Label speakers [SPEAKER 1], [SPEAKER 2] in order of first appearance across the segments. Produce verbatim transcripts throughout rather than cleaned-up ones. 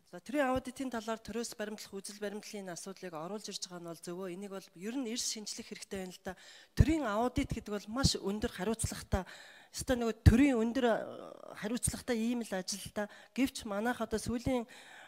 [SPEAKER 1] За төрийн аудитын талаар төрөөс баримтлах үзэл баримтлалын асуудлыг оруулж ирж байгаа нь бол зөвөө. Энийг бол ер нь эрс шинжлэх хэрэгтэй байна л да. Төрийн аудит гэдэг бол маш өндөр хариуцлагатай. Өстой нөгөө төрийн өндөр хариуцлагатай ийм л ажил та. Гэвч манайх одоо сүүлийн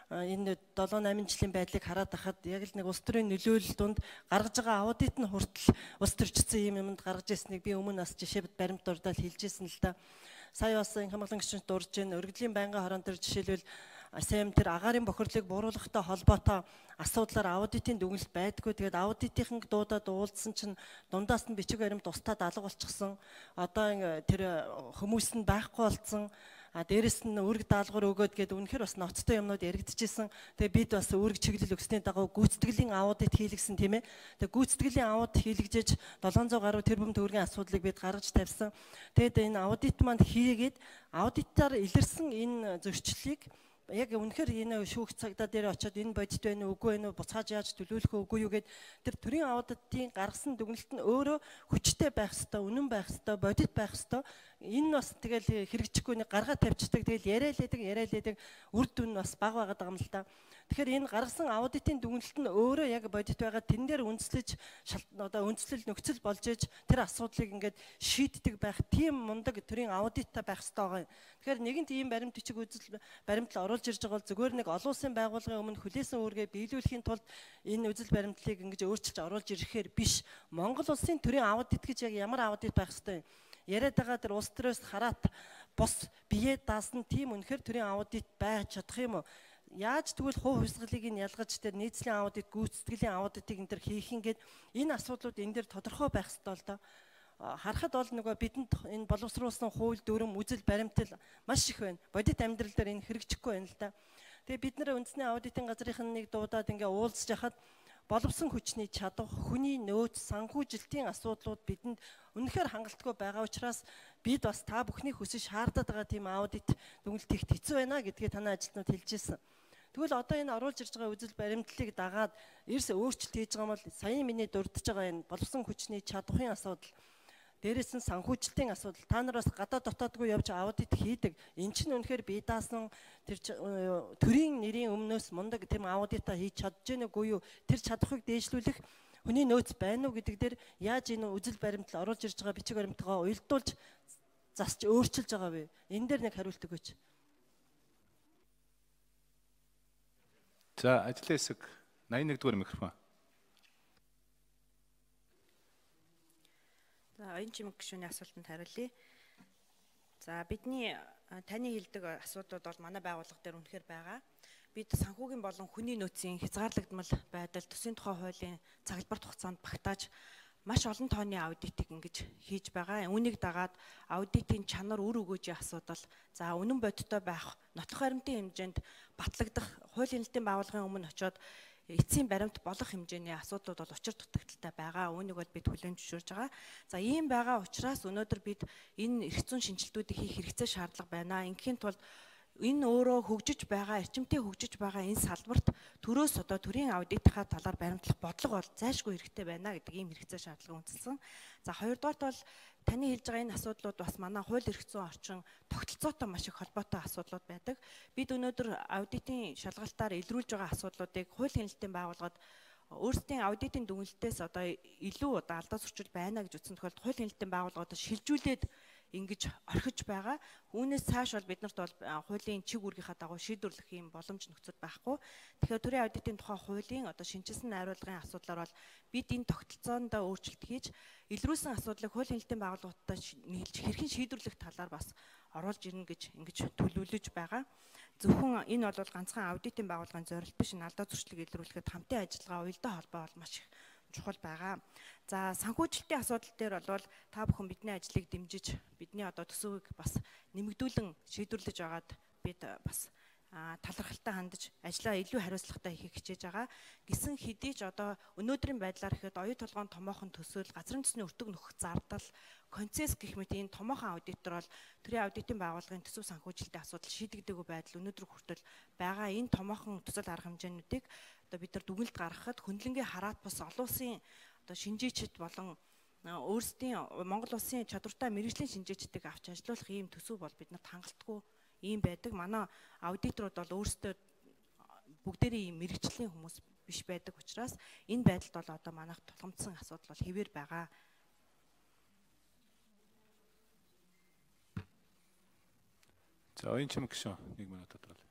[SPEAKER 1] энэ долоо намын жилийн байдлыг хараад байхад яг л нэг улс төрийн нөлөөлөл донд гаргаж байгаа аудит нь хүртэл улс төрчсөн ийм юмд гаргаж ирснийг би өмнө бас жишээ баримт дурдаад хэлжсэн л да. Сая бас хамгаалан гишүүнт дурж ийн өргөдлийн байнгын хорон төр жишээлбэл АСЕМ тэр агаарын бохирлыг бууруулахтай холбоотой асуудлаар аудитын дүгнэлт байдгүй. Тэгээд аудитын дуудаад уулзсан чинь дундаас нь бичиг баримт устдаад алга болчихсон. Одоо тэр хүмүүс нь байхгүй болцсон. А дээрэс нь үүрэг даалгавар өгөөд гээд үнэхээр бас ноцтой юмнууд яригдчихсэн. Тэгээ бид бас үүрэг чиглэл өгсөний дагуу гүйцэтгэлийн аудит хийлгэсэн тийм ээ. Тэгээ гүйцэтгэлийн аудит хийлгэж долоон зуун гаруй тэрбум төгрөгийн асуудлыг бид гаргаж тавьсан. Тэгээд энэ аудит манд хийгээд аудитаар илэрсэн энэ зөрчлөлийг яг үнэхээр энэ шүүх цагдаа дээр очиод энэ бодит байна уу үгүй байна уу буцааж яаж төлөвлөх үгүй юу гэд тэр төрийн аудитын гаргасан дүгнэлт нь өөрөө хүчтэй байх ёстой, үнэн байх ёстой, бодит байх ёстой. Энэ бас тэгэл хэрэгжихгүй нэг гаргаа тавьчихдаг тэгэл яриалээдэг яриалээдэг үр дүн бас бага байгаад байгаа юм л та. Тэгэхээр энэ гаргасан аудитын дүгнэлт нь өөрөө яг бодит байгаа тэн дээр үндэслэж одоо үндэслэл нөхцөл болж иж тэр асуудлыг ингээд шийддэг байх тийм мундаг төрийн аудиттай байх ёстой байгаа. Тэгэхээр нэгэнт ийм баримт бичиг үзэл баримтлал оруулж ирж байгаа бол зүгээр нэг олон улсын байгууллагын өмнө хүлээсэн үүргээ биелүүлэхийн тулд энэ үзэл баримтлалыг ингэж өөрчилж оруулж ирэхээр биш. Монгол улсын төрийн аудит гэж яг ямар аудит байх ёстой юм? Яриад байгаа тэр улс төрөөс хараат бус бие даасан тийм үнэхээр төрийн аудит байж чадах юм уу? Яаж тэгвэл хувь хувьсгалыг нь ялгаж тэр нийцлийн аудит, гүйцэтгэлийн аудитыг энэ төр хийх ингээд энэ асуудлууд энэ дээр тодорхой байх ёстой л доо. Харахад бол нөгөө бидэнд энэ боловсруулсан хууль дүрм үзэл баримтал маш их байна. Бодит амьдрал дээр энэ хэрэгжихгүй байна л да. Тэгээ бид нэр үндэсний аудитын газрын нэг дуудаад ингээ уулзж яхад боловсон хүчний чадвар, хүний нөөц, санхүүжилтийн асуудлууд бидэнд үнэхээр хангалтгүй байгаа учраас бид бас та бүхний хүсэж шаардаад байгаа тийм аудит дүгнэлт хийх хэцүү байна гэдгийг танай ажилтнууд хэлж ирсэн. Тэгвэл одоо энэ оруулж ирж байгаа үзэл баримтлалыг дагаад эрс өөрчлөлт хийж байгаа юм бол саяын миний дурдж байгаа энэ боловсон хүчний чадварын асуудал, дээрээс нь санхүүжилтийн асуудал. Та нар бас гадаа дотоодгүй явж аудит хийдэг. Энд чинь үнэхээр бие даасан тэр төрийн нэрийн өмнөөс мундаг тийм аудитаа хийж чадж гэнэ үгүй юу? Тэр чадхыг дээшлүүлэх хүний нөөц байна уу гэдэг дээр яаж энэ үзэл баримтлал оруулж ирж байгаа бичиг баримтгаа уялдуулж засч өөрчилж байгаа вэ? Энэ дээр нэг хариулт өгөөч.
[SPEAKER 2] За ажлын хэсэг найман нэгдүгээр микрофон.
[SPEAKER 3] За оюун чимэг гишүүний асуултанд хариулъя. За бидний таны хэлдэг асуудлууд бол манай байгууллага дээр үнэхээр байгаа. Бид санхүүгийн болон хүний нөөцийн хязгаарлагдмал байдал төсвийн тухай хуулийн цаглбарт хугацаанд багтааж маш олон тооны аудитыг ингэж хийж байгаа. Үүнийг дагаад аудитын чанар үр өгөөжийн асуудал, за үнэн бодиттой байх, нотлох баримтын хэмжээнд батлагдах, хуулийн нэлтийн байгууллагын өмнө очиод эцсийн баримт болох хэмжээний асуудлууд бол учир дутагдaltaй байгаа. Үүнийг бол бид хүлээн зөвшөөрж байгаа. За ийм байгаа учраас өнөөдөр бид энэ эрх зүйн шинжилтүүдийг хийх хэрэгцээ шаардлага байна. Ингээхийн тулд энэ өөрөө хөгжиж байгаа, эрчимтэй хөгжиж байгаа энэ салбарт төрөөс одоо төрийн аудитынхаа талаар баримтлах бодлого бол зайлшгүй хэрэгтэй байна гэдэг ийм хэрэгцээ шаардлага үндэслэн. За хоёрдугаарт бол таны хэлж байгаа энэ асуудлууд бас манай хууль эрх зүйн орчин тогтолцоотой маш их холбоотой асуудлууд байдаг. Бид өнөөдөр аудитын шалгалтаар илрүүлж байгаа асуудлуудыг хуулийн хэлтийн байгууллагад өөрсдийн аудитын дүгнэлтээс одоо илүү одоо алдаа зурчил байна гэж үзсэн тохиолдолд хуулийн хэлтийн байгууллагуудад шилжүүлээд ингэж орхиж байгаа. Үүнээс цааш бол биднэрт бол хуулийн чиг үүргийнхаа дагуу шийдвэрлэх юм боломж нөхцөл байхгүй. Тэгэхээр төрийн аудитын тухай хуулийн одоо шинжилсэн найруулгын асуудлаар бол бид энэ тогтолцоондоо өөрчлөлт хийж илрүүлсэн асуудлыг хуулийн хэлтийн байгууллагуудтай нийлж хэрхэн шийдвэрлэх талаар бас оруулж ирнэ гэж ингэж төлөвлөж байгаа. Зөвхөн энэ бол ганцхан аудитын байгууллагын зорилт биш, энэ алдаа зуршлыг илрүүлэхэд хамтын ажиллагаа, уялдаа холбоо бол маш их чухал байгаа. За санхүүжилтийн асуудал дээр бол та бүхэн бидний ажлыг дэмжиж бидний одоо төсөвийг бас нэмэгдүүлэн шийдвэрлэж байгаад бид бас талархалтай хандаж ажлаа илүү хариуцлагатай хийх хичээж байгаа. Гисэн хэдий ч одоо өнөөдрийн байдлаар ихэд оюу толгойн томоохон төсөөл, газрын төсний өртөг нөхөх зардал, концесс гэх мэт энэ томоохон аудитор бол төрийн аудитын байгууллагын төсөв санхүүжилтийн асуудал шийдэгдээгүй байдал өнөөдөр хүртэл байгаа. Энэ томоохон төсөөл арга хэмжээнүүдийг одоо бид нар дүгнэлт гаргахад хөндлөнгийн хараат бус олон улсын одоо шинжээчд болон өөрсдийн Монгол улсын чадвартай мэргэжлийн шинжээчдийг авч ажиллуулах ийм төсөв бол биднэрт хангалтгүй ийм байдаг. Манай аудиторууд бол өөрсдөө бүгдээрээ ийм мэрэгчлийн хүмүүс биш байдаг учраас энэ байдалд бол одоо манайх тулгамдсан асуудал бол хэвээр байгаа.
[SPEAKER 2] За оюун чимэг гişүн нэг минут тодорхойлъё.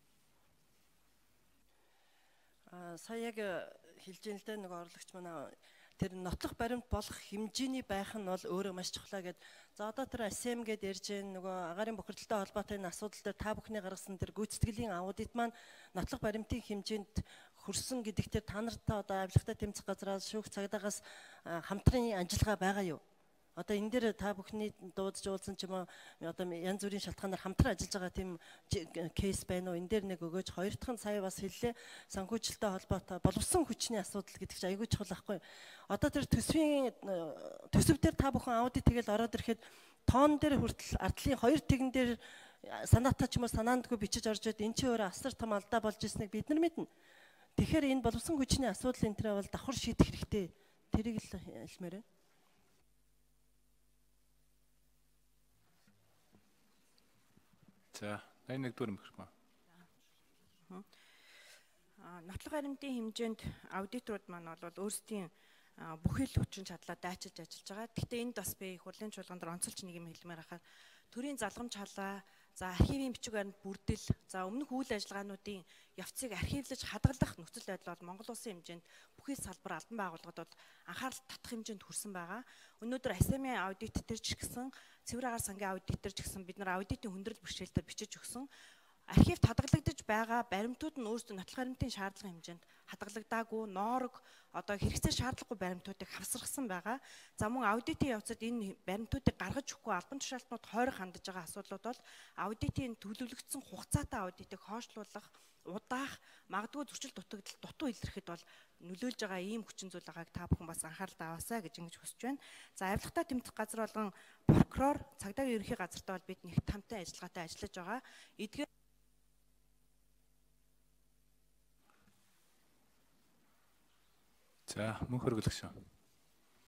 [SPEAKER 1] Аа сая яг хэлж ийн л дээ нэг орлогч манай тэр нотлох баримт болох хэмжээний байх нь бол өөрөө маш чухлаа гэд. За одоо тэр АСЕМ гэд ярьж байгаа нөгөө агаарын бохирдолтой холбоотой энэ асуудал дээр та бүхний гаргасан тэр гүйцэтгэлийн аудит маань нотлох баримтын хэмжээнд хүрсэн гэдэгтээ та нартай одоо авилгатай тэмцэх газраас шүүх цагдаагаас хамтран ажиллагаа байгаа юу? Одоо энэ дээр та бүхний дуудаж уулзсан ч юм уу одоо янз бүрийн шалтгаанаар хамтран ажиллаж байгаа тийм кейс байна уу? Энэ дээр нэг өгөөж, хоёр дахь нь сая бас хэллээ санхүүжилттэй холбоотой боловсон хүчний асуудал гэдэг чинь аягүй чухал байхгүй. Одоо тэр төсвийн төсөв дээр та бүхэн аудит тэгэл ороод ирэхэд тоон дээр хүртэл ардлын хоёр тэгэн дээр санаатаа ч юм уу санаандгүй бичиж орж ирээд эн чинь өөрөө асар том алдаа болж ирснийг бид нар мэднэ. Тэгэхээр энэ боловсон хүчний асуудал энэ төрөө бол давхар шийдэх хэрэгтэй. Тэрийг л хэлмээр байна.
[SPEAKER 2] За найныг дүүр микрофон.
[SPEAKER 3] Аа нотлох баримтын хэмжээнд аудиторууд маань бол өөрсдийн бүхэл хүчин чадлаа дайчилж ажиллаж байгаа. Гэхдээ энд бас би их хурлын чуулган дээр онцолж нэг юм хэлмээр хахаар төрийн залгамж халаа, за архивын бичиг баримт бүрдэл, за өмнөх үйл ажиллагаануудын явцыг архивлаж хадгалах нөхцөл байдал бол Монгол улсын хэмжээнд бүхий салбар албан байгууллагууд анхаарал татах хэмжээнд хүрсэн байгаа. Өнөөдөр АСЕМ-ийн аудит дээр ч гэсэн цэвэр агаар сангийн аудит дээр ч гэсэн бид нар аудитын хүндрэл бэрхшээлээр бичиж өгсөн. Архивт хадгалагдаж байгаа баримтууд нь өөрсдөө нотлох баримтын шаардлагын хэмжээнд хадгалагдаагүй, ноорог одоо хэрэгцээ шаардлагагүй баримтуудыг хавсаргасан байгаа. За мөн аудитын явцад энэ баримтуудыг гаргаж өгөхгүй албан тушаалтнууд хойрох хандаж байгаа асуудлууд бол аудитын төлөвлөгдсөн хугацаатай аудитыг хойшлуулах, удаах, магадгүй зөрчил дутагдал дутуу илэрхэд бол нөлөөлж байгаа ийм хүчин зүйл байгааг та бүхэн бас анхаарал таваасаа гэж ингэж хүсэж байна. За авилгатай тэмцэх газар болгон прокурор, цагдаагийн ерөнхий газартай бол бид нэгт хамтан ажиллагаатай ажиллаж байгаа. Эдгээр
[SPEAKER 2] За мөн хөргөлөгшөө.